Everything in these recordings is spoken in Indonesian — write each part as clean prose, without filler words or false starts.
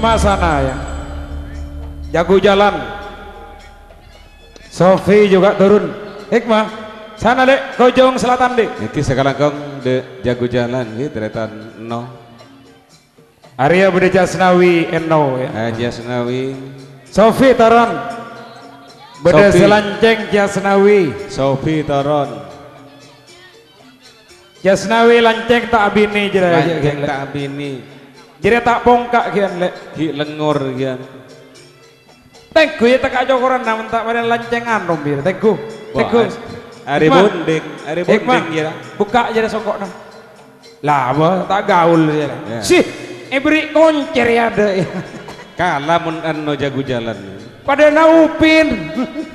Hikmah sana ya, jago jalan. Sofi juga turun. Hikmah sana dek, Kojong Selatan dek. Iki sekarang kong de jago jalan gitu teretan no. Arya Bude Jasnawi Eno ya. Jasnawi. Sofi Taron. Bude Sofi. Selanceng Jasnawi. Sofi Taron. Jasnawi lanceng tak abini jera. Lanceng tak abini. Jera tak pongkak kian lek. Ki lengur kian. Tengku ya tak jokoran namun tak pada lancengan rombir. Tengku. Tengku. Ari bonding ya. Buka jera sokok nah. Lah apa tak gaul jera. Ya. Sih, beri koncer ya ada. Kalah mun anu jago jalan. Pada naupin.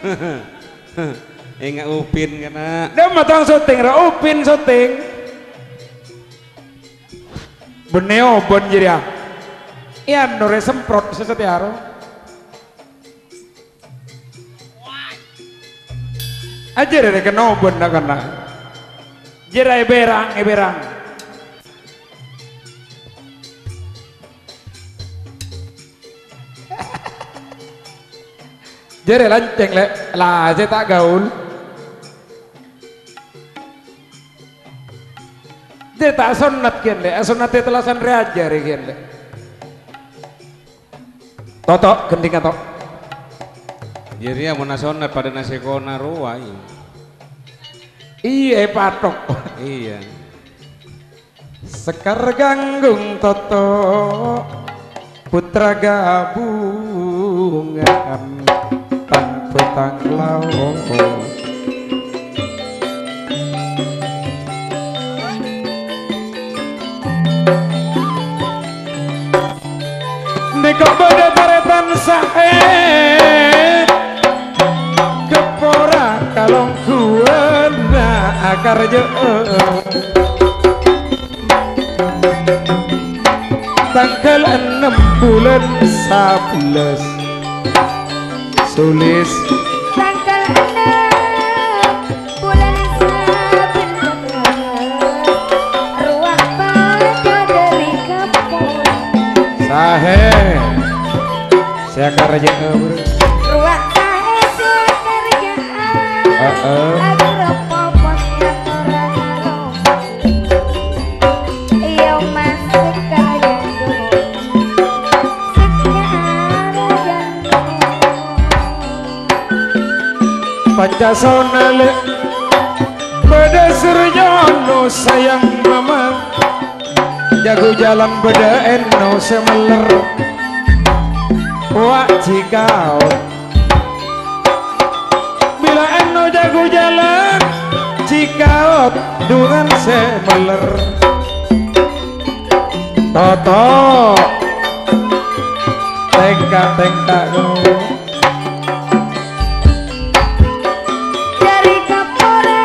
Ingat upin kena. Dia matang syuting, upin syuting. Beneo bon jadi iya nore semprot sesetiaro aja deh kena bon nak kena jadi eberang jadi lanceng le lah saya tak gaul. Dia tak sunat kian deh, sunat itu telasan reajar kian deh. Toto gending atau? Jadi ya mau sunat pada nasi kona ruai. Iya patok. Iya. Sekar ganggung Toto, putra gabungan tang petang laut. Kok pada taretan sae kepora kalong kuana akar je tanggal 6 bulan 11 sulis tanggal 6 bulan 11 ruang pada dari kampung sahe saya kerja ruang sahe saya kerjaan ada popos yang orang iya masuk kerja Pancasona le beda surjono sayang mama jago jalan beda eno semeler wak cikau bila eno jago jalan cikau dengan semeler Toto tengka dari kapora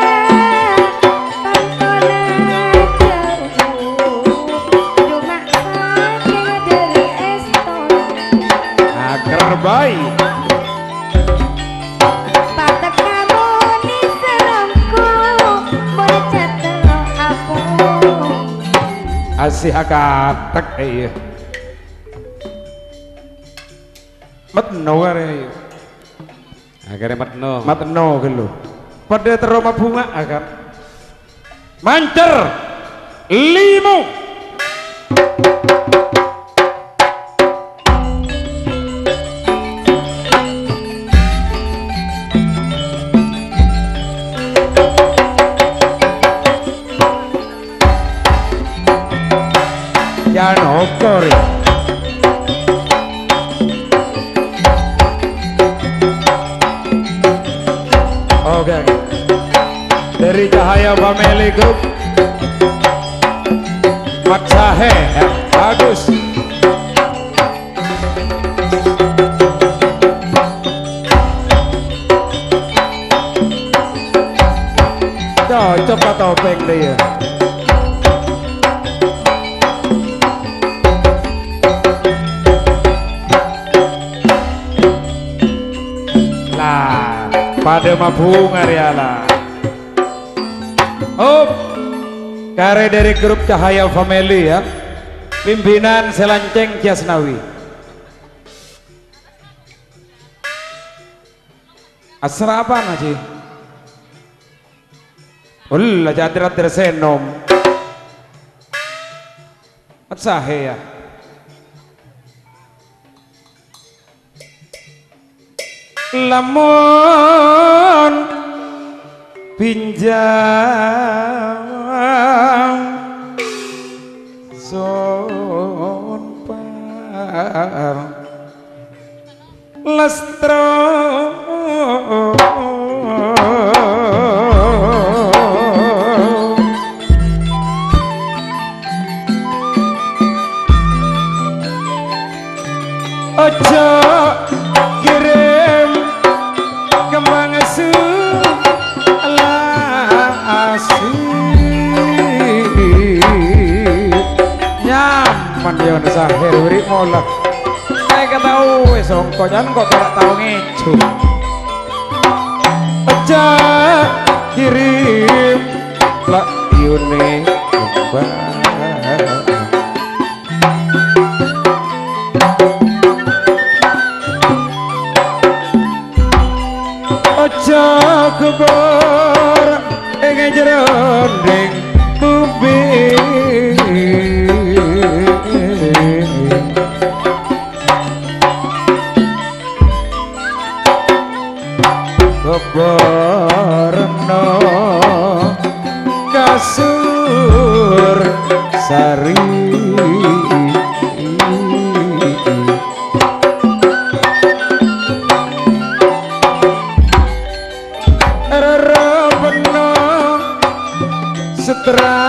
pantona jauh cuma saja dari eston agar baik patek kamu di serangku bercat telur aku asih akatek iya matno kare Akhirnya matno gelo pada teroma bunga akan mancer limu jangan hokor ya. Oke. Dari Cahaya Family Group Mat Sahe ya, bagus. Coba topeng dia. Lah, pada mabung Ariala. Oh, kare dari grup Cahaya Family ya. Pimpinan Selanceng Jasnawi. Asra apa Haji? Ulah jadrat senom. Atsahe ya. Lamun pinjam son par lastro ojo kirim kembang asu asih nyaman ya sahir wiri mola saya ketau songko jangan kok tidak tahu ngecu aja kirim lak yune kembang aja kebar ingin jerondeng kubing kebarno kasur sari setra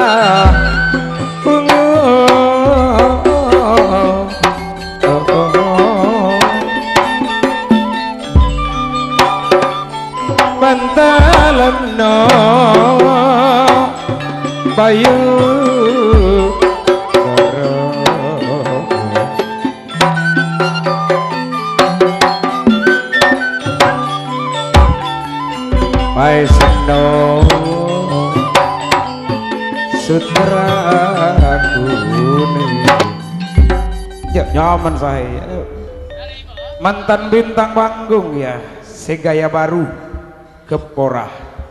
bantalan no bayu Paisno sutra kuning ya nyaman saya mantan bintang panggung ya segaya baru keporah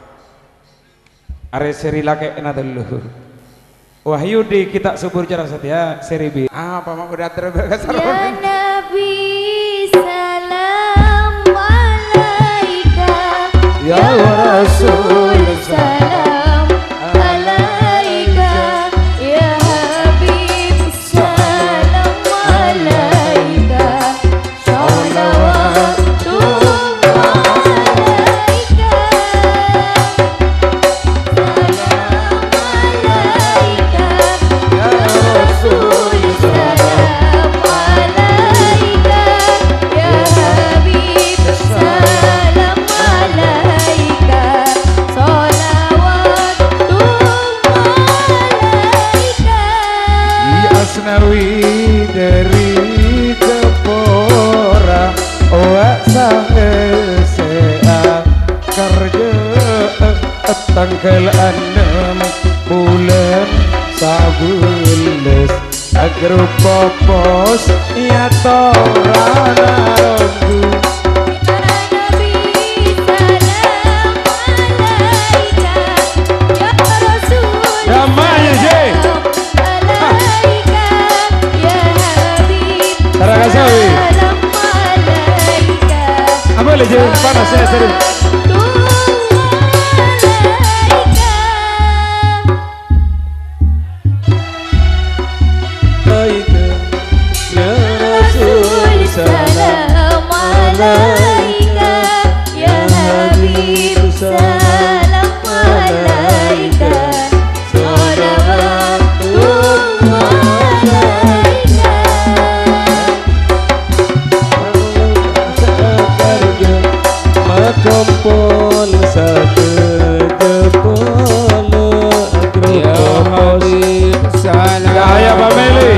are seri lake na dulu wahyu di kita subur cara setia seri B apa mau udah terbatas Ya Nabi salam alaika ya Rasul salam alaika ya Habib salam alaika sholawatullah alaika salam alaika ya Rasul salam alaika ya Habib salam alaika sholawatullah alaika Asnawi dari kepora oak sahesea kerja tanggal 6 bulan sabules agro popos ya torana rogu apa lagi panas ya serius salam alaika ya Habib salam alaika sholawatullah alaika Kompol satu jempol ya Habib salam ya Pak Meli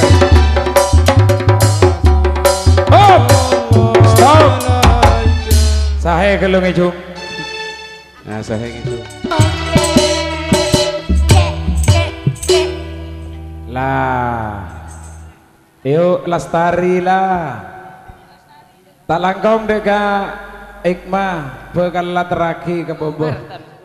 stop sahe kelung itu nah sahe itu lah yuk lestari lah tak langkong deka Ikmah bekal lateraki ke boboh.